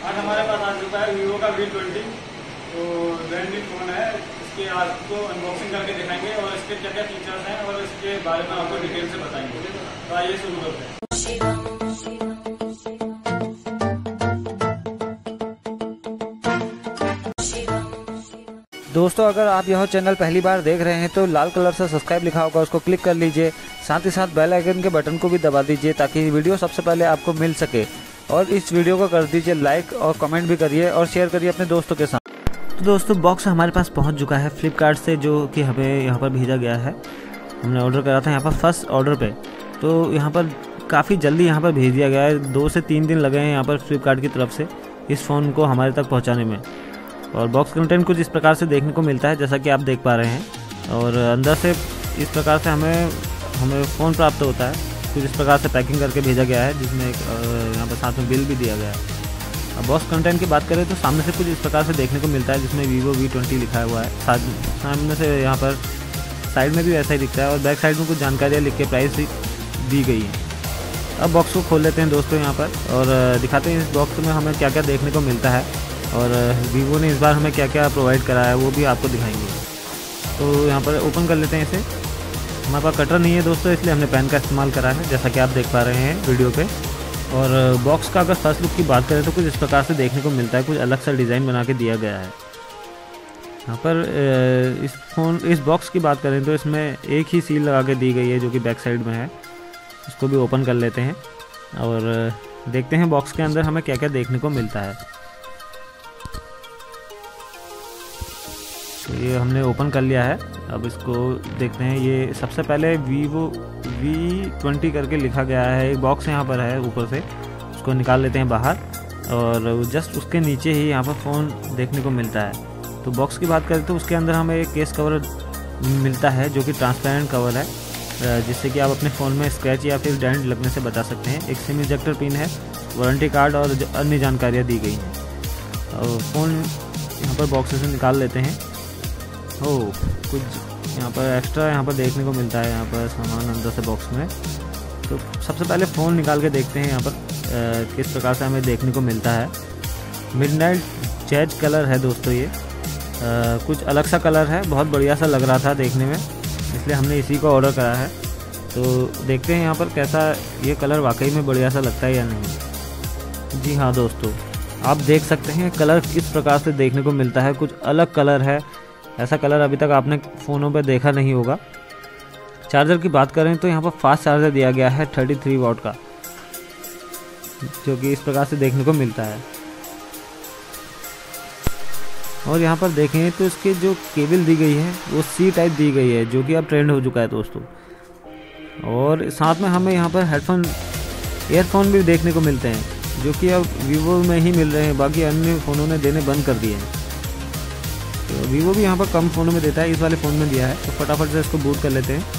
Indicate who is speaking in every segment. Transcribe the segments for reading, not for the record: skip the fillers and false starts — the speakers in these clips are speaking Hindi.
Speaker 1: आज हमारे पास आ चुका है वीवो का V20। तो ब्रांड न्यू फ़ोन है। इसके आपको अनबॉक्सिंग करके दिखाएंगे और इसके क्या क्या फीचर्स हैं और इसके बारे में आपको डिटेल से बताएंगे। तो आइए शुरू करते हैं।
Speaker 2: दोस्तों, अगर आप यह चैनल पहली बार देख रहे हैं तो लाल कलर से सब्सक्राइब लिखा होगा, उसको क्लिक कर लीजिए। साथ ही साथ बेल आइकन के बटन को भी दबा दीजिए ताकि वीडियो सबसे पहले आपको मिल सके। और इस वीडियो को कर दीजिए लाइक और कमेंट भी करिए और शेयर करिए अपने दोस्तों के साथ। तो दोस्तों, बॉक्स हमारे पास पहुंच चुका है फ्लिपकार्ट से, जो कि हमें यहाँ पर भेजा गया है। हमने ऑर्डर करा था यहाँ पर फर्स्ट ऑर्डर पे, तो यहाँ पर काफ़ी जल्दी यहाँ पर भेज दिया गया है। 2 से 3 दिन लगे हैं यहाँ पर फ्लिपकार्ट की तरफ से इस फ़ोन को हमारे तक पहुँचाने में। और बॉक्स कंटेंट कुछ इस प्रकार से देखने को मिलता है, जैसा कि आप देख पा रहे हैं। और अंदर से इस प्रकार से हमें फ़ोन प्राप्त होता है। कुछ इस प्रकार से पैकिंग करके भेजा गया है, जिसमें यहाँ पर साथ में बिल भी दिया गया है। अब बॉक्स कंटेंट की बात करें तो सामने से कुछ इस प्रकार से देखने को मिलता है, जिसमें वीवो V20 लिखा हुआ है। सामने से यहाँ पर साइड में भी ऐसा ही दिखता है और बैक साइड में कुछ जानकारियाँ लिख के प्राइस भी दी गई है। अब बॉक्स को खोल लेते हैं दोस्तों यहाँ पर और दिखाते हैं इस बॉक्स में हमें क्या क्या देखने को मिलता है और वीवो ने इस बार हमें क्या क्या प्रोवाइड करा है वो भी आपको दिखाएंगे। तो यहाँ पर ओपन कर लेते हैं इसे। हमारे पास कटर नहीं है दोस्तों, इसलिए हमने पेन का इस्तेमाल करा है, जैसा कि आप देख पा रहे हैं वीडियो पे। और बॉक्स का अगर फर्स्ट लुक की बात करें तो कुछ इस प्रकार से देखने को मिलता है। कुछ अलग सा डिज़ाइन बना के दिया गया है यहाँ पर। इस बॉक्स की बात करें तो इसमें एक ही सील लगा के दी गई है, जो कि बैक साइड में है। इसको भी ओपन कर लेते हैं और देखते हैं बॉक्स के अंदर हमें क्या क्या देखने को मिलता है। तो ये हमने ओपन कर लिया है। अब इसको देखते हैं। ये सबसे पहले वीवो V20 करके लिखा गया है। एक बॉक्स यहाँ पर है ऊपर से, उसको निकाल लेते हैं बाहर और जस्ट उसके नीचे ही यहाँ पर फ़ोन देखने को मिलता है। तो बॉक्स की बात करें तो उसके अंदर हमें एक केस कवर मिलता है, जो कि ट्रांसपेरेंट कवर है, जिससे कि आप अपने फ़ोन में स्क्रैच या फिर डेंट लगने से बचा सकते हैं। एक सिम इजेक्टर पिन है, वारंटी कार्ड और अन्य जानकारियाँ दी गई हैं। और फ़ोन यहाँ पर बॉक्स से निकाल लेते हैं। कुछ यहाँ पर एक्स्ट्रा यहाँ पर देखने को मिलता है, यहाँ पर सामान अंदर से बॉक्स में। तो सबसे पहले फ़ोन निकाल के देखते हैं यहाँ पर किस प्रकार से हमें देखने को मिलता है। मिडनाइट जैज कलर है दोस्तों ये। कुछ अलग सा कलर है, बहुत बढ़िया सा लग रहा था देखने में, इसलिए हमने इसी को ऑर्डर करा है। तो देखते हैं यहाँ पर कैसा ये कलर वाकई में बढ़िया सा लगता है या नहीं। जी हाँ दोस्तों, आप देख सकते हैं कलर किस प्रकार से देखने को मिलता है। कुछ अलग कलर है, ऐसा कलर अभी तक आपने फ़ोनों पर देखा नहीं होगा। चार्जर की बात करें तो यहाँ पर फास्ट चार्जर दिया गया है 33 वाट का, जो कि इस प्रकार से देखने को मिलता है। और यहाँ पर देखें तो इसके जो केबल दी गई है वो C टाइप दी गई है, जो कि अब ट्रेंड हो चुका है दोस्तों। और साथ में हमें यहाँ पर ईयरफोन भी देखने को मिलते हैं, जो कि अब वीवो में ही मिल रहे हैं, बाकी अन्य फ़ोनों ने देने बंद कर दिए हैं। तो वीवो भी यहाँ पर कम फ़ोनों में देता है, इस वाले फ़ोन में दिया है। तो फटाफट से इसको बूट कर लेते हैं।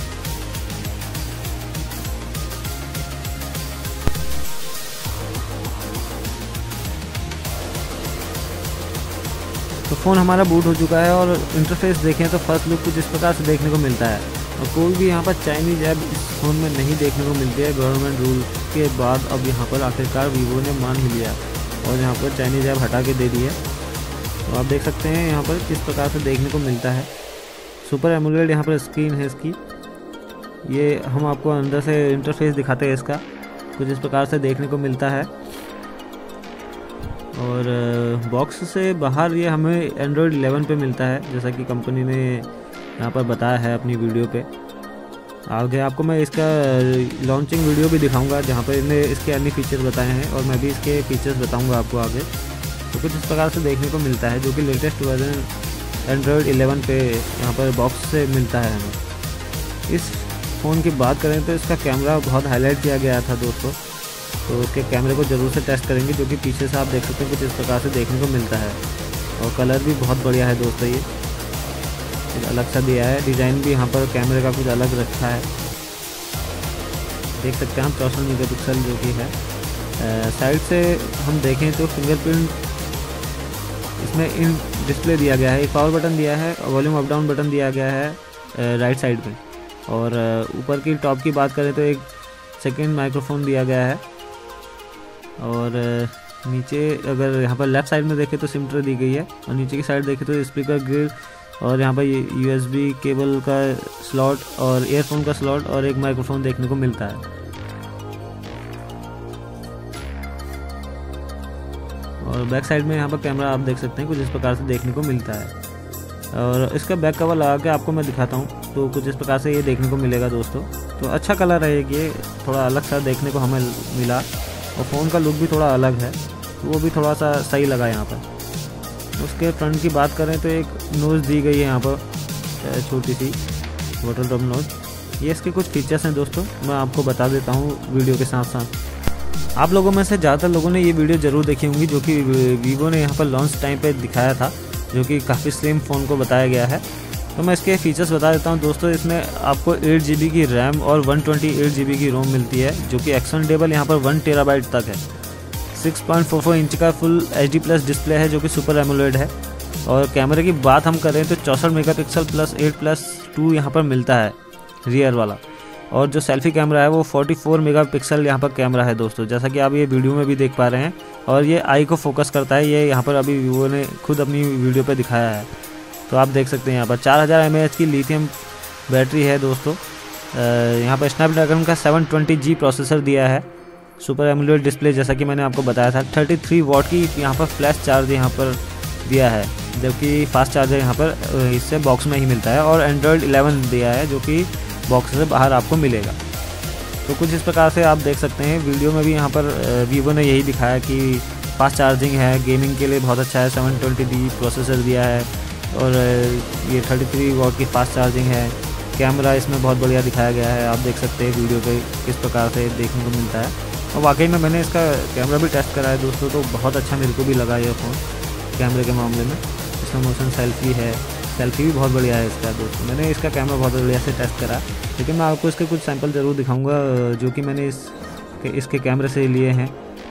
Speaker 2: तो फ़ोन हमारा बूट हो चुका है और इंटरफेस देखें तो फर्स्ट लुक कुछ इस प्रकार से देखने को मिलता है। और कोई भी यहाँ पर चाइनीज ऐप इस फ़ोन में नहीं देखने को मिलती है। गवर्नमेंट रूल के बाद अब यहाँ पर आखिरकार वीवो ने मान ही लिया और यहाँ पर चाइनीज ऐप हटा के दे दी है। तो आप देख सकते हैं यहाँ पर किस प्रकार से देखने को मिलता है। सुपर एमोलेड यहाँ पर स्क्रीन है इसकी। ये हम आपको अंदर से इंटरफेस दिखाते हैं इसका, कुछ इस प्रकार से देखने को मिलता है। और बॉक्स से बाहर ये हमें Android 11 पे मिलता है, जैसा कि कंपनी ने यहाँ पर बताया है अपनी वीडियो पे। आगे आपको मैं इसका लॉन्चिंग वीडियो भी दिखाऊंगा, जहाँ पर इन्हें इसके अन्य फीचर्स बताए हैं और मैं भी इसके फीचर्स बताऊंगा आपको आगे। तो कुछ इस प्रकार से देखने को मिलता है, जो कि लेटेस्ट वर्जन Android 11 पे यहाँ पर बॉक्स से मिलता है हमें। इस फ़ोन की बात करें तो इसका कैमरा बहुत हाईलाइट किया गया था दोस्तों, तो इसके कैमरे को ज़रूर से टेस्ट करेंगे, जो कि पीछे से आप देख सकते हैं कुछ इस प्रकार से देखने को मिलता है। और कलर भी बहुत बढ़िया है दोस्तों, ये कुछ अलग सा दिया है। डिज़ाइन भी यहाँ पर कैमरे का कुछ अलग रखा है, देख सकते हैं आप। 64 मेगापिक्सल जो कि है। साइड से हम देखें तो फिंगरप्रिंट इसमें इन डिस्प्ले दिया गया है। एक पावर बटन दिया है, वॉल्यूम अप डाउन बटन दिया गया है राइट साइड में। और ऊपर की टॉप की बात करें तो एक सेकेंड माइक्रोफोन दिया गया है। और नीचे अगर यहाँ पर लेफ्ट साइड में देखें तो सिम ट्रे दी गई है, और नीचे की साइड देखें तो स्पीकर ग्रिल, और यहाँ पर USB केबल का स्लॉट और ईयरफोन का स्लॉट और एक माइक्रोफोन देखने को मिलता है। और बैक साइड में यहाँ पर कैमरा आप देख सकते हैं कुछ इस प्रकार से देखने को मिलता है। और इसका बैक कवर लगा के आपको मैं दिखाता हूँ तो कुछ इस प्रकार से ये देखने को मिलेगा दोस्तों। तो अच्छा कलर है ये, थोड़ा अलग सा देखने को हमें मिला, और फ़ोन का लुक भी थोड़ा अलग है, तो वो भी थोड़ा सा सही लगा यहाँ पर। उसके फ्रंट की बात करें तो एक नोज़ दी गई है यहाँ पर, छोटी सी बॉटल टॉप नोज़। ये इसके कुछ फीचर्स हैं दोस्तों, मैं आपको बता देता हूँ वीडियो के साथ साथ। आप लोगों में से ज़्यादातर लोगों ने ये वीडियो ज़रूर देखी होंगी जो कि वीवो ने यहाँ पर लॉन्च टाइम पे दिखाया था, जो कि काफ़ी स्लिम फ़ोन को बताया गया है। तो मैं इसके फीचर्स बता देता हूँ दोस्तों। इसमें आपको 8 GB की रैम और 128 GB की रोम मिलती है, जो कि एक्सटेंडेबल यहाँ पर 1 TB तक है। 6.44 इंच का फुल HD+ डिस्प्ले है, जो कि सुपर एमोलेड है। और कैमरे की बात हम करें तो 64 मेगापिक्सल प्लस 8+2 यहाँ पर मिलता है रियर वाला। और जो सेल्फी कैमरा है वो 44 मेगापिक्सल यहाँ पर कैमरा है दोस्तों, जैसा कि आप ये वीडियो में भी देख पा रहे हैं। और ये आई को फोकस करता है, ये यहाँ पर अभी वीवो ने खुद अपनी वीडियो पे दिखाया है, तो आप देख सकते हैं। यहाँ पर 4000 mAh की लिथियम बैटरी है दोस्तों। यहाँ पर स्नैपड्रैगन का 720G प्रोसेसर दिया है। सुपर एमोलेड डिस्प्ले जैसा कि मैंने आपको बताया था। 33 वाट की यहाँ पर फ्लैश चार्ज यहाँ पर दिया है, जबकि फास्ट चार्जर यहाँ पर इससे बॉक्स में ही मिलता है। और एंड्रॉयड 11 दिया है, जो कि बॉक्स से बाहर आपको मिलेगा। तो कुछ इस प्रकार से आप देख सकते हैं। वीडियो में भी यहाँ पर वीवो ने यही दिखाया कि फास्ट चार्जिंग है, गेमिंग के लिए बहुत अच्छा है, 720D प्रोसेसर दिया है, और ये 33 वाट की फास्ट चार्जिंग है। कैमरा इसमें बहुत बढ़िया दिखाया गया है, आप देख सकते हैं वीडियो पे किस प्रकार से देखने को मिलता है। और वाकई में मैंने इसका कैमरा भी टेस्ट करा है दोस्तों, तो बहुत अच्छा मेरे को भी लगा ये फ़ोन कैमरे के मामले में। इसमें मोशन सेल्फी है, सेल्फी भी बहुत बढ़िया है इसका दोस्तों। मैंने इसका कैमरा बहुत बढ़िया से टेस्ट करा, लेकिन मैं आपको इसके कुछ सैंपल ज़रूर दिखाऊंगा जो कि मैंने इसके कैमरे से लिए हैं।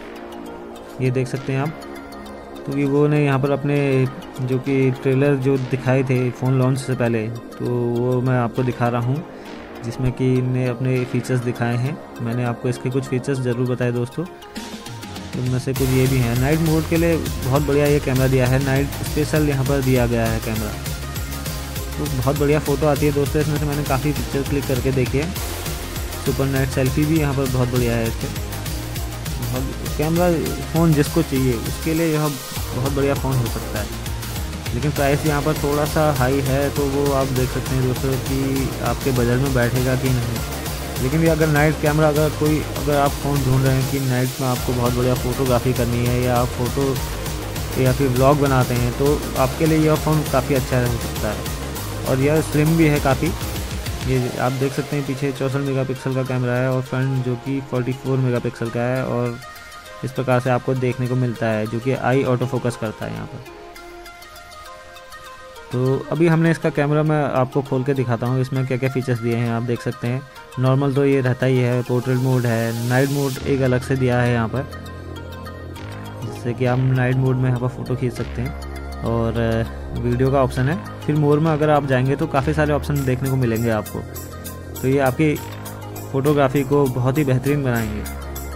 Speaker 2: ये देख सकते हैं आप। तो वीवो ने यहाँ पर अपने जो कि ट्रेलर जो दिखाए थे फ़ोन लॉन्च से पहले, तो वो मैं आपको दिखा रहा हूँ, जिसमें कि इनने अपने फीचर्स दिखाए हैं। मैंने आपको इसके कुछ फीचर्स ज़रूर बताए दोस्तों, उनमें से कुछ ये भी हैं। नाइट मोड के लिए बहुत बढ़िया ये कैमरा दिया है, नाइट स्पेशल यहाँ पर दिया गया है कैमरा। तो बहुत बढ़िया फ़ोटो आती है दोस्तों इसमें से, मैंने काफ़ी पिक्चर क्लिक करके देखी है। सुपर नाइट सेल्फी भी यहाँ पर बहुत बढ़िया है इसके। बहुत कैमरा फ़ोन जिसको चाहिए उसके लिए यह बहुत बढ़िया फ़ोन हो सकता है, लेकिन प्राइस यहाँ पर थोड़ा सा हाई है, तो वो आप देख सकते हैं दोस्तों कि आपके बजट में बैठेगा कि नहीं। लेकिन भी अगर नाइट कैमरा अगर आप फ़ोन ढूंढ रहे हैं कि नाइट में आपको बहुत बढ़िया फ़ोटोग्राफी करनी है, या आप फ़ोटो या फिर व्लॉग बनाते हैं, तो आपके लिए यह फ़ोन काफ़ी अच्छा हो सकता है। और यह स्लिम भी है काफ़ी। ये आप देख सकते हैं पीछे 64 मेगापिक्सल का कैमरा है, और फ्रंट जो कि 44 मेगापिक्सल का है, और इस प्रकार से आपको देखने को मिलता है, जो कि आई ऑटो फोकस करता है यहाँ पर। तो अभी हमने इसका कैमरा मैं आपको खोल के दिखाता हूँ, इसमें क्या क्या फीचर्स दिए हैं आप देख सकते हैं। नॉर्मल तो ये रहता ही है, पोर्ट्रेट मोड है, नाइट मोड एक अलग से दिया है यहाँ पर, जिससे कि आप नाइट मोड में यहाँ पर फ़ोटो खींच सकते हैं। और वीडियो का ऑप्शन है। फिर मोर में अगर आप जाएंगे तो काफ़ी सारे ऑप्शन देखने को मिलेंगे आपको, तो ये आपकी फ़ोटोग्राफी को बहुत ही बेहतरीन बनाएंगे।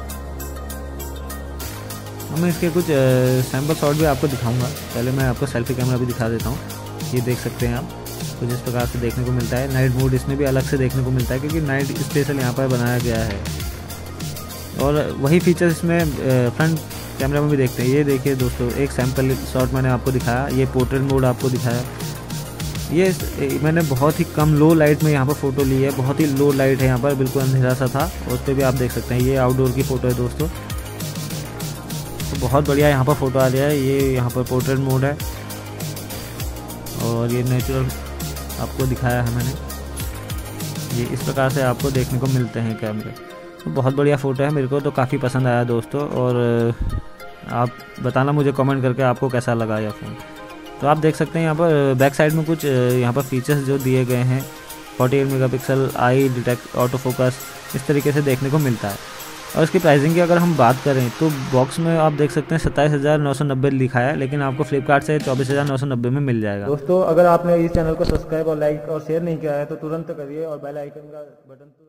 Speaker 2: मैं इसके कुछ सैम्पल शॉट भी आपको दिखाऊंगा। पहले मैं आपको सेल्फी कैमरा भी दिखा देता हूँ। ये देख सकते हैं आप, कुछ इस प्रकार से देखने को मिलता है। नाइट मोड इसमें भी अलग से देखने को मिलता है, क्योंकि नाइट स्पेशल यहाँ पर बनाया गया है। और वही फीचर्स इसमें फ्रंट कैमरा में भी देखते हैं। ये देखिए दोस्तों, एक सैम्पल शॉट मैंने आपको दिखाया, ये पोर्ट्रेट मोड आपको दिखाया। ये मैंने बहुत ही कम लो लाइट में यहाँ पर फ़ोटो ली है, बहुत ही लो लाइट है यहाँ पर, बिल्कुल अंधेरा सा था। उस पर भी आप देख सकते हैं, ये आउटडोर की फ़ोटो है दोस्तों, तो बहुत बढ़िया यहाँ पर फ़ोटो आ रहा है। ये यहाँ पर पोर्ट्रेट मोड है, और ये नेचुरल आपको दिखाया है मैंने। ये इस प्रकार से आपको देखने को मिलते हैं कैमरे। तो बहुत बढ़िया फ़ोटो है, मेरे को तो काफ़ी पसंद आया दोस्तों। और आप बताना मुझे कमेंट करके आपको कैसा लगा यह फ़ोन। तो आप देख सकते हैं यहाँ पर बैक साइड में कुछ यहाँ पर फीचर्स जो दिए गए हैं। 48 megapixel AI detect auto focus, इस तरीके से देखने को मिलता है। और इसकी प्राइसिंग की अगर हम बात करें तो बॉक्स में आप देख सकते हैं 27,990 लिखा है, लेकिन आपको फ्लिपकार्ट से 24,990 में मिल जाएगा।
Speaker 3: दोस्तों, अगर आपने इस चैनल को सब्सक्राइब और लाइक और शेयर नहीं किया है तो तुरंत करिए, और बेल आइकन का बटन